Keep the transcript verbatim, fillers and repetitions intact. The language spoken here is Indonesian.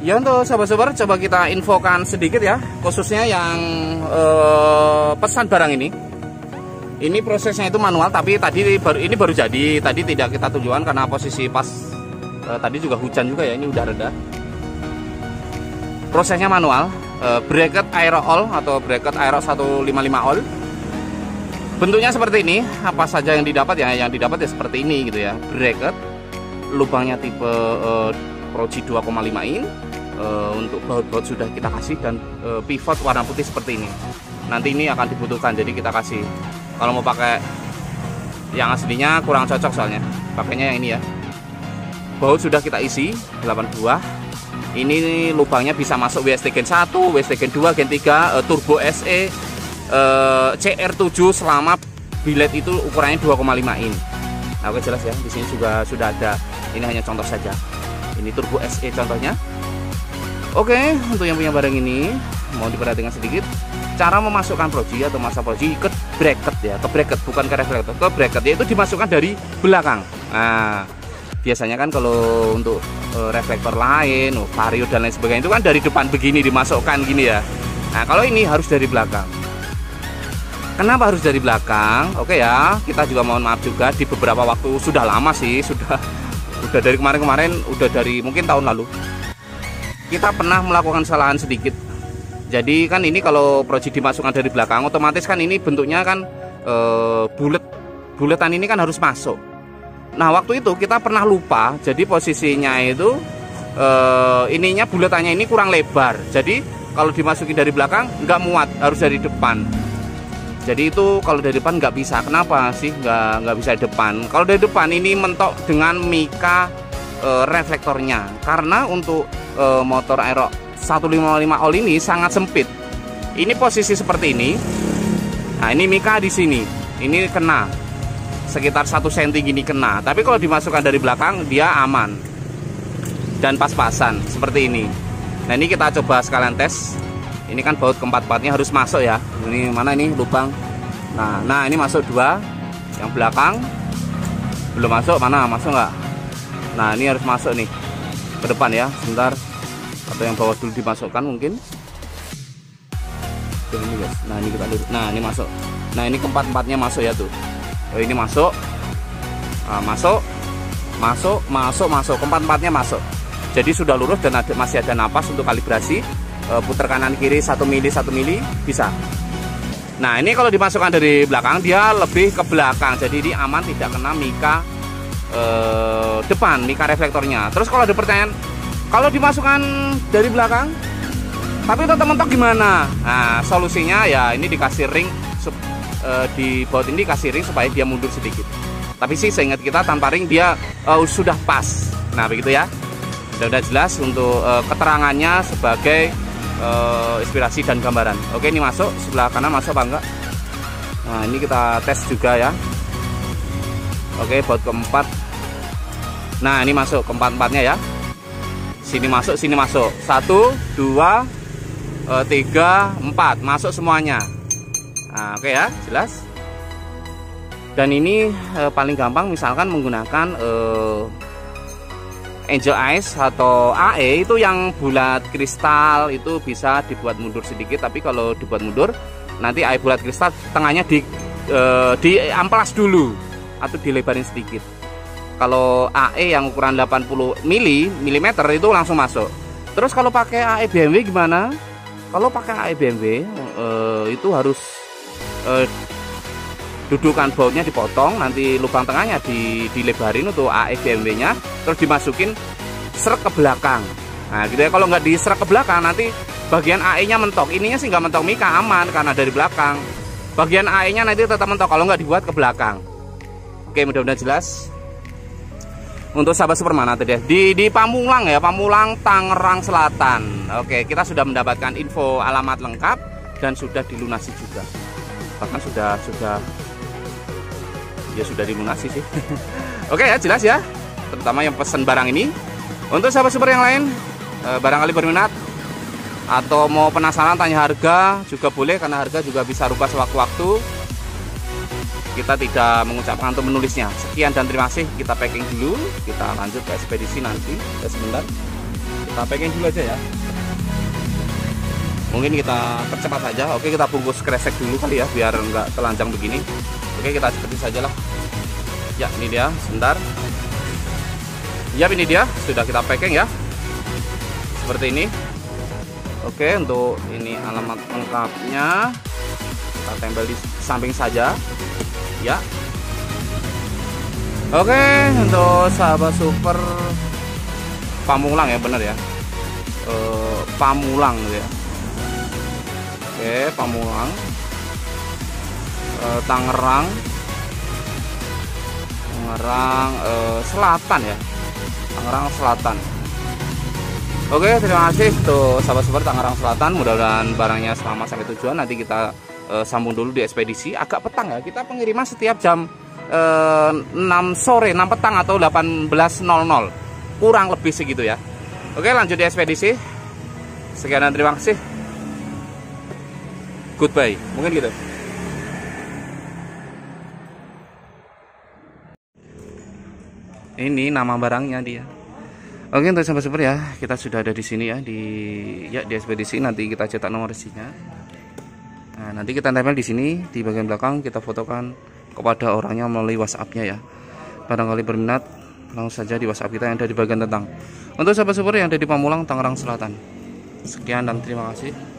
Ya untuk sahabat-sahabat coba kita infokan sedikit ya, khususnya yang eh, pesan barang ini. Ini prosesnya itu manual, tapi tadi baru ini baru jadi, tadi tidak kita tunjukkan karena posisi pas eh, tadi juga hujan juga ya, ini udah reda. Prosesnya manual, eh, bracket aero all atau bracket aero seratus lima puluh lima all. Bentuknya seperti ini, apa saja yang didapat ya, yang didapat ya seperti ini gitu ya. Bracket, lubangnya tipe eh, Proji dua koma lima in. Uh, untuk baut-baut sudah kita kasih dan uh, pivot warna putih seperti ini. Nanti ini akan dibutuhkan, jadi kita kasih. Kalau mau pakai yang aslinya kurang cocok soalnya, pakainya yang ini ya. Baut sudah kita isi delapan buah. Ini lubangnya bisa masuk W S T Gen satu, W S T Gen dua, Gen tiga, uh, Turbo S E, uh, C R tujuh selama bilet itu ukurannya dua koma lima in. Nah, oke jelas ya. Di sini juga sudah ada. Ini hanya contoh saja. Ini Turbo S E contohnya. Oke, untuk yang punya barang ini mau diperhatikan sedikit cara memasukkan proji atau masa proji ke bracket ya, ke bracket bukan ke reflektor, ke bracket yaitu dimasukkan dari belakang. Nah, biasanya kan kalau untuk e, reflektor lain, oh, vario dan lain sebagainya itu kan dari depan begini dimasukkan gini ya. Nah, kalau ini harus dari belakang. Kenapa harus dari belakang? Oke ya, kita juga mohon maaf juga di beberapa waktu sudah lama sih, sudah udah dari kemarin-kemarin, udah dari mungkin tahun lalu. Kita pernah melakukan kesalahan sedikit. Jadi kan ini kalau proji dimasukkan dari belakang, otomatis kan ini bentuknya kan e, bulet, buletan ini kan harus masuk. Nah waktu itu kita pernah lupa, jadi posisinya itu e, ininya buletannya ini kurang lebar. Jadi kalau dimasukin dari belakang nggak muat, harus dari depan. Jadi itu kalau dari depan nggak bisa. Kenapa sih nggak nggak bisa di depan? Kalau dari depan ini mentok dengan mika e, reflektornya, karena untuk e, motor aero seratus lima puluh lima all ini sangat sempit. Ini posisi seperti ini. Nah ini mika di sini, ini kena sekitar satu sentimeter gini kena. Tapi kalau dimasukkan dari belakang dia aman dan pas-pasan seperti ini. Nah ini kita coba sekalian tes. Ini kan baut keempat-empatnya harus masuk ya. Ini mana ini lubang. Nah, nah ini masuk dua. Yang belakang belum masuk, mana masuk nggak? Nah ini harus masuk nih ke depan ya. Sebentar. Atau yang bawah dulu dimasukkan mungkin. Tuh, ini guys. Nah ini kita lurus. Nah ini masuk. Nah ini keempat-empatnya masuk ya tuh. Oh, ini masuk. Nah, masuk. Masuk, masuk, masuk. Keempat-empatnya masuk. Jadi sudah lurus dan ada, masih ada napas untuk kalibrasi. Putar kanan kiri satu mili satu mili bisa. Nah ini kalau dimasukkan dari belakang dia lebih ke belakang, jadi ini aman, tidak kena mika eh, depan, mika reflektornya. Terus kalau ada pertanyaan, kalau dimasukkan dari belakang tapi tetap mentok gimana? Nah solusinya ya ini dikasih ring eh, di baut ini dikasih ring supaya dia mundur sedikit. Tapi sih seingat kita tanpa ring dia eh, sudah pas. Nah begitu ya. Sudah, sudah jelas untuk eh, keterangannya sebagai Uh, inspirasi dan gambaran. Oke ini masuk, sebelah kanan masuk apa enggak? Nah ini kita tes juga ya. Oke baut keempat. Nah ini masuk keempat-empatnya ya. Sini masuk, sini masuk. Satu, dua, uh, tiga, empat. Masuk semuanya. Nah oke ya, jelas. Dan ini uh, paling gampang misalkan menggunakan uh, Angel Eyes atau A E itu yang bulat kristal itu bisa dibuat mundur sedikit, tapi kalau dibuat mundur nanti A E bulat kristal tengahnya di e, di amplas dulu atau dilebarin sedikit. Kalau A E yang ukuran delapan puluh milimeter itu langsung masuk. Terus kalau pakai A E B M W gimana? Kalau pakai A E B M W e, itu harus e, dudukan bautnya dipotong, nanti lubang tengahnya di, dilebarin untuk A E B M W-nya, terus dimasukin serak ke belakang. Nah gitu ya, kalau nggak diserak ke belakang nanti bagian A E-nya mentok. Ininya sih nggak mentok mika, aman karena dari belakang. Bagian A E-nya nanti tetap mentok kalau nggak dibuat ke belakang. Oke mudah-mudahan jelas. Untuk sahabat Supermana tadi di di Pamulang ya, Pamulang Tangerang Selatan. Oke kita sudah mendapatkan info alamat lengkap dan sudah dilunasi juga. Bahkan sudah sudah ya sudah dilunasi sih. Oke ya jelas ya, terutama yang pesan barang ini. Untuk sahabat super yang lain eh, barangkali berminat atau mau penasaran tanya harga juga boleh, karena harga juga bisa rubah sewaktu-waktu. Kita tidak mengucapkan untuk menulisnya. Sekian dan terima kasih. Kita packing dulu, kita lanjut ke ekspedisi nanti. Ya, sebentar Kita packing dulu aja ya. Mungkin kita percepat saja. Oke, kita bungkus kresek dulu kali ya, biar nggak telanjang begini. Oke, kita seperti saja lah. Ya, ini dia, sebentar. Ya, ini dia, sudah kita packing ya. Seperti ini. Oke, untuk ini alamat lengkapnya kita tempel di samping saja. Ya. Oke, untuk sahabat super Pamulang ya, bener ya. E, Pamulang ya. Oke, Pamulang. E, Tangerang. Tangerang e, Selatan ya. Tangerang Selatan. Oke, terima kasih tuh sahabat super Tangerang Selatan. Mudah-mudahan barangnya selamat sampai tujuan. Nanti kita e, sambung dulu di ekspedisi. Agak petang ya. Kita pengiriman setiap jam e, enam sore, enam petang atau delapan belas nol nol. Kurang lebih segitu ya. Oke, lanjut di ekspedisi. Sekian dan terima kasih. Goodbye. Mungkin gitu. Ini nama barangnya dia. Oke, untuk sahabat super ya, kita sudah ada di sini ya, di ya di ekspedisi. Nanti kita cetak nomor resinya. Nah, nanti kita tempel di sini di bagian belakang, kita fotokan kepada orangnya melalui WhatsApp-nya ya. Barangkali berminat, langsung saja di WhatsApp kita yang ada di bagian tentang. Untuk sahabat super yang ada di Pamulang, Tangerang Selatan. Sekian dan terima kasih.